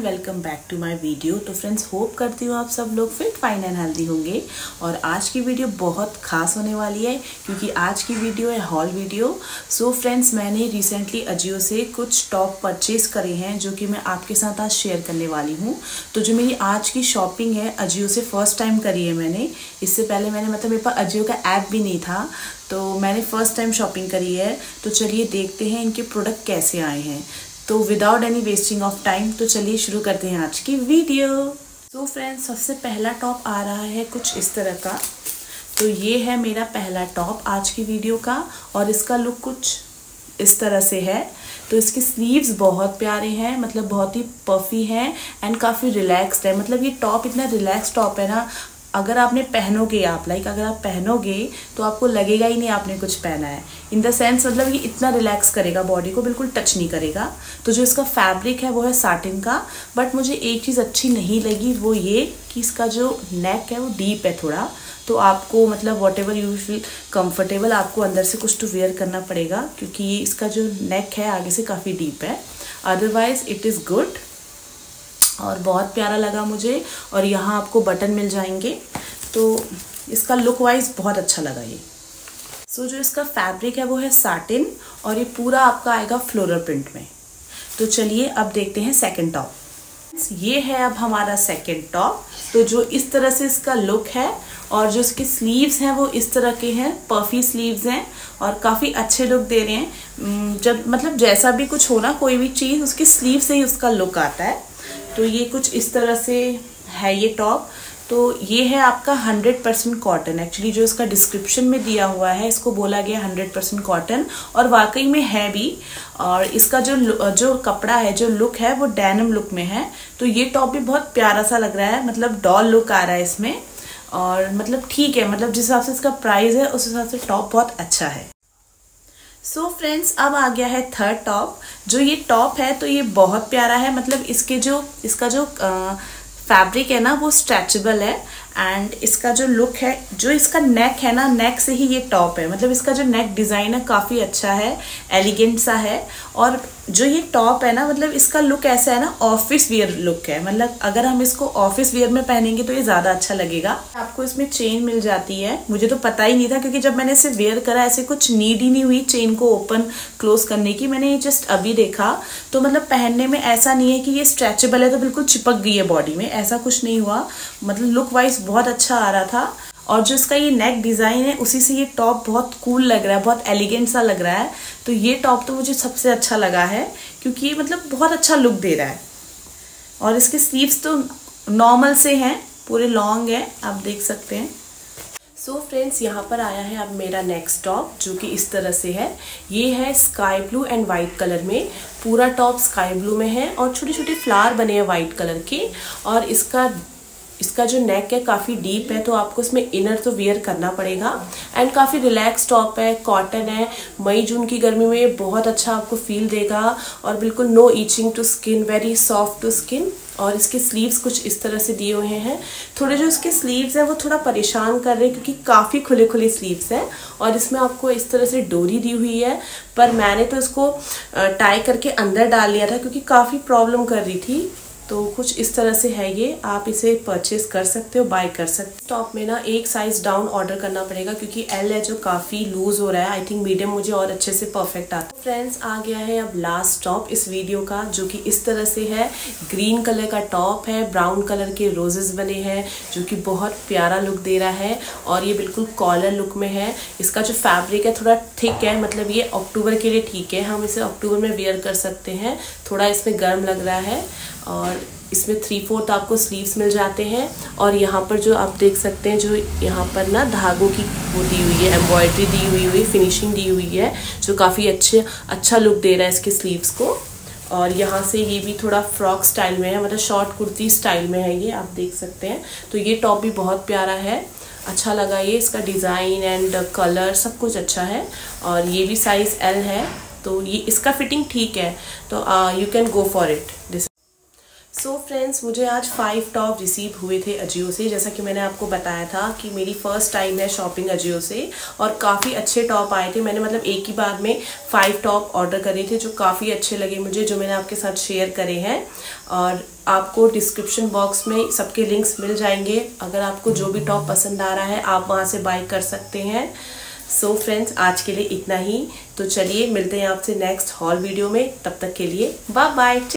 Welcome back to my video. तो friends, hope करती हूँ आप सब लोग फिट फाइन एंड हेल्दी होंगे। और आज की वीडियो बहुत खास होने वाली है क्योंकि आज की वीडियो है हॉल वीडियो। सो फ्रेंड्स, मैंने रिसेंटली अजियो से कुछ टॉप परचेज करे हैं जो कि मैं आपके साथ आज शेयर करने वाली हूँ। तो जो मेरी आज की शॉपिंग है अजियो से फर्स्ट टाइम करी है मैंने। इससे पहले मैंने मेरे पास अजियो का ऐप भी नहीं था, तो मैंने फर्स्ट टाइम शॉपिंग करी है। तो चलिए देखते हैं इनके प्रोडक्ट कैसे आए हैं। तो without any wasting of time, तो चलिए शुरू करते हैं आज की वीडियो। तो फ्रेंड्स, सबसे पहला टॉप आ रहा है कुछ इस तरह का। तो ये है मेरा पहला टॉप आज की वीडियो का और इसका लुक कुछ इस तरह से है। तो इसके स्लीव्स बहुत प्यारे हैं, मतलब बहुत ही पफी हैं एंड काफ़ी रिलैक्स्ड है। मतलब ये टॉप इतना रिलैक्स टॉप है ना, अगर आपने पहनोगे अगर आप पहनोगे तो आपको लगेगा ही नहीं आपने कुछ पहना है। इन द सेंस मतलब ये इतना रिलैक्स करेगा, बॉडी को बिल्कुल टच नहीं करेगा। तो जो इसका फैब्रिक है वो है साटिन का। बट मुझे एक चीज़ अच्छी नहीं लगी, वो ये कि इसका जो नेक है वो डीप है थोड़ा। तो आपको मतलब whatever you feel comfortable, आपको अंदर से कुछ तो वेयर करना पड़ेगा क्योंकि इसका जो नेक है आगे से काफ़ी डीप है। अदरवाइज इट इज़ गुड और बहुत प्यारा लगा मुझे। और यहाँ आपको बटन मिल जाएंगे, तो इसका लुक वाइज बहुत अच्छा लगा ये। सो जो इसका फैब्रिक है वो है साटिन और ये पूरा आपका आएगा फ्लोरल प्रिंट में। तो चलिए अब देखते हैं सेकंड टॉप। ये है अब हमारा सेकंड टॉप। तो जो इस तरह से इसका लुक है और जो इसके स्लीव्स हैं वो इस तरह के हैं, पफी स्लीव्स हैं और काफ़ी अच्छे लुक दे रहे हैं। जब मतलब जैसा भी कुछ हो ना, कोई भी चीज़ उसके स्लीव से ही उसका लुक आता है। तो ये कुछ इस तरह से है ये टॉप। तो ये है आपका 100% कॉटन। एक्चुअली जो इसका डिस्क्रिप्शन में दिया हुआ है इसको बोला गया 100% कॉटन और वाकई में है भी। और इसका जो कपड़ा है, जो लुक है वो डेनिम लुक में है। तो ये टॉप भी बहुत प्यारा सा लग रहा है, मतलब डॉल लुक आ रहा है इसमें। और मतलब ठीक है, मतलब जिस हिसाब से इसका प्राइस है उस हिसाब से टॉप बहुत अच्छा है। सो फ्रेंड्स, अब आ गया है थर्ड टॉप। जो ये टॉप है तो ये बहुत प्यारा है, मतलब इसका जो फैब्रिक है ना वो स्ट्रेचेबल है। एंड इसका जो लुक है, जो इसका नेक है ना, नेक से ही ये टॉप है। मतलब इसका जो नेक डिज़ाइन है काफ़ी अच्छा है, एलिगेंट सा है। और जो ये टॉप है ना, मतलब इसका लुक ऐसा है ना, ऑफिस वियर लुक है। मतलब अगर हम इसको ऑफिस वियर में पहनेंगे तो ये ज़्यादा अच्छा लगेगा। आपको इसमें चेन मिल जाती है, मुझे तो पता ही नहीं था क्योंकि जब मैंने इसे वेयर करा ऐसे कुछ नीड ही नहीं हुई चेन को ओपन क्लोज करने की। मैंने ये जस्ट अभी देखा। तो मतलब पहनने में ऐसा नहीं है कि ये स्ट्रेचेबल है तो बिल्कुल चिपक गई है बॉडी में, ऐसा कुछ नहीं हुआ। मतलब लुक वाइज बहुत अच्छा आ रहा था। और जो इसका ये नेक डिज़ाइन है उसी से ये टॉप बहुत कूल लग रहा है, बहुत एलिगेंट सा लग रहा है। तो ये टॉप तो मुझे सबसे अच्छा लगा है क्योंकि ये मतलब बहुत अच्छा लुक दे रहा है। और इसके स्लीव्स तो नॉर्मल से हैं, पूरे लॉन्ग है, आप देख सकते हैं। सो फ्रेंड्स, यहाँ पर आया है अब मेरा नेक्स्ट टॉप जो कि इस तरह से है। ये है sky blue and white colour में। पूरा टॉप स्काई ब्लू में है और छोटे छोटे फ्लावर बने हैं वाइट कलर के। और इसका जो नेक है काफ़ी डीप है, तो आपको इसमें इनर तो वेयर करना पड़ेगा। एंड काफ़ी रिलैक्स टॉप है, कॉटन है। मई जून की गर्मी में ये बहुत अच्छा आपको फील देगा और बिल्कुल no itching to skin, very soft to skin. और इसके स्लीव्स कुछ इस तरह से दिए हुए हैं। थोड़े जो इसके स्लीव्स हैं वो थोड़ा परेशान कर रहे हैं क्योंकि काफ़ी खुले खुले स्लीव्स हैं। और इसमें आपको इस तरह से डोरी दी हुई है, पर मैंने तो इसको टाई करके अंदर डाल लिया था क्योंकि काफ़ी प्रॉब्लम कर रही थी। तो कुछ इस तरह से है ये, आप इसे परचेज कर सकते हो, बाय कर सकते हो। टॉप में ना एक साइज डाउन ऑर्डर करना पड़ेगा क्योंकि एल है जो काफ़ी लूज हो रहा है। आई थिंक मीडियम मुझे और अच्छे से परफेक्ट आता है। फ्रेंड्स, आ गया है अब लास्ट टॉप इस वीडियो का जो कि इस तरह से है। ग्रीन कलर का टॉप है, ब्राउन कलर के रोजेस बने हैं जो कि बहुत प्यारा लुक दे रहा है। और ये बिल्कुल कॉलर लुक में है। इसका जो फैब्रिक है थोड़ा थिक है, मतलब ये अक्टूबर के लिए ठीक है, हम इसे अक्टूबर में वेयर कर सकते हैं। थोड़ा इसमें गर्म लग रहा है। और इसमें 3/4 आपको स्लीव्स मिल जाते हैं। और यहाँ पर जो आप देख सकते हैं, जो यहाँ पर ना धागों की वो दी हुई है, एम्ब्रॉयडरी दी हुई फिनिशिंग दी हुई है जो काफ़ी अच्छा लुक दे रहा है इसके स्लीव्स को। और यहाँ से ये भी थोड़ा फ्रॉक स्टाइल में है, मतलब शॉर्ट कुर्ती स्टाइल में है, ये आप देख सकते हैं। तो ये टॉप भी बहुत प्यारा है, अच्छा लगा ये। इसका डिज़ाइन एंड कलर सब कुछ अच्छा है। और ये भी साइज़ एल है, तो ये इसका फिटिंग ठीक है, तो you can go for it. So friends, मुझे आज 5 टॉप रिसीव हुए थे अजियो से। जैसा कि मैंने आपको बताया था कि मेरी फर्स्ट टाइम है शॉपिंग अजियो से, और काफ़ी अच्छे टॉप आए थे। मैंने मतलब एक ही बार में 5 टॉप ऑर्डर करे थे जो काफ़ी अच्छे लगे मुझे, जो मैंने आपके साथ शेयर करे हैं। और आपको डिस्क्रिप्शन बॉक्स में सबके लिंक्स मिल जाएंगे। अगर आपको जो भी टॉप पसंद आ रहा है आप वहाँ से बाय कर सकते हैं। सो फ्रेंड्स, आज के लिए इतना ही। तो चलिए मिलते हैं आपसे नेक्स्ट हॉल वीडियो में। तब तक के लिए बाय बाय।